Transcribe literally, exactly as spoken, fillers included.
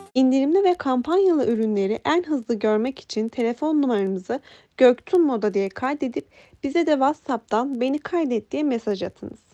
İndirimli ve kampanyalı ürünleri en hızlı görmek için telefon numaranızı Göktuğ Moda diye kaydedip bize de WhatsApp'tan "Beni kaydet" diye mesaj atınız.